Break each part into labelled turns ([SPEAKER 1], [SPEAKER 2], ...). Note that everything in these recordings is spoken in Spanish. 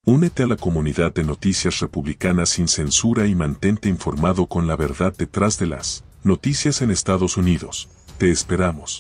[SPEAKER 1] Únete a la comunidad de Noticias Republicanas sin censura y mantente informado con la verdad detrás de las noticias en Estados Unidos. Te esperamos.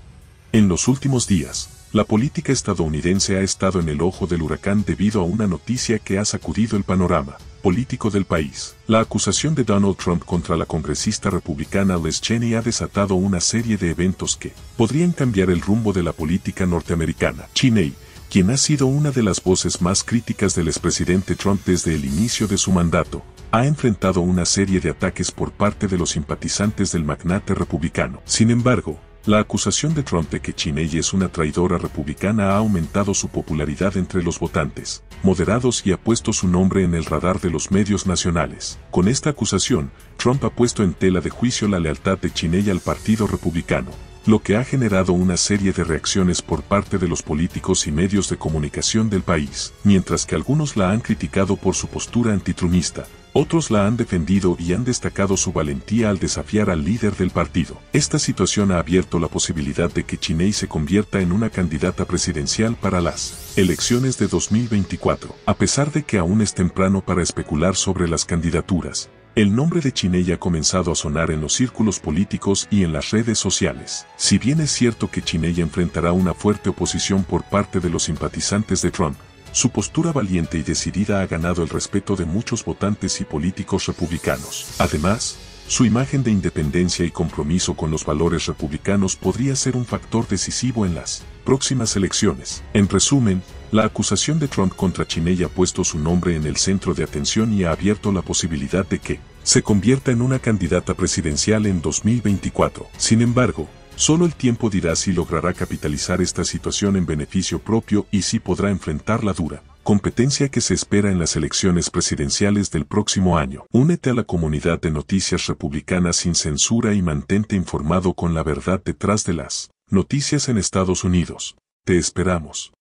[SPEAKER 1] En los últimos días, la política estadounidense ha estado en el ojo del huracán debido a una noticia que ha sacudido el panorama político del país. La acusación de Donald Trump contra la congresista republicana Liz Cheney ha desatado una serie de eventos que podrían cambiar el rumbo de la política norteamericana. Cheney, quien ha sido una de las voces más críticas del expresidente Trump desde el inicio de su mandato, ha enfrentado una serie de ataques por parte de los simpatizantes del magnate republicano. Sin embargo, la acusación de Trump de que Cheney es una traidora republicana ha aumentado su popularidad entre los votantes moderados y ha puesto su nombre en el radar de los medios nacionales. Con esta acusación, Trump ha puesto en tela de juicio la lealtad de Cheney al Partido Republicano, lo que ha generado una serie de reacciones por parte de los políticos y medios de comunicación del país. Mientras que algunos la han criticado por su postura antitrumpista, otros la han defendido y han destacado su valentía al desafiar al líder del partido. Esta situación ha abierto la posibilidad de que Cheney se convierta en una candidata presidencial para las elecciones de 2024. A pesar de que aún es temprano para especular sobre las candidaturas, el nombre de Cheney ha comenzado a sonar en los círculos políticos y en las redes sociales. Si bien es cierto que Cheney enfrentará una fuerte oposición por parte de los simpatizantes de Trump, su postura valiente y decidida ha ganado el respeto de muchos votantes y políticos republicanos. Además, su imagen de independencia y compromiso con los valores republicanos podría ser un factor decisivo en las próximas elecciones. En resumen, la acusación de Trump contra Cheney ha puesto su nombre en el centro de atención y ha abierto la posibilidad de que se convierta en una candidata presidencial en 2024. Sin embargo, solo el tiempo dirá si logrará capitalizar esta situación en beneficio propio y si podrá enfrentar la dura competencia que se espera en las elecciones presidenciales del próximo año. Únete a la comunidad de Noticias Republicanas sin censura y mantente informado con la verdad detrás de las noticias en Estados Unidos. Te esperamos.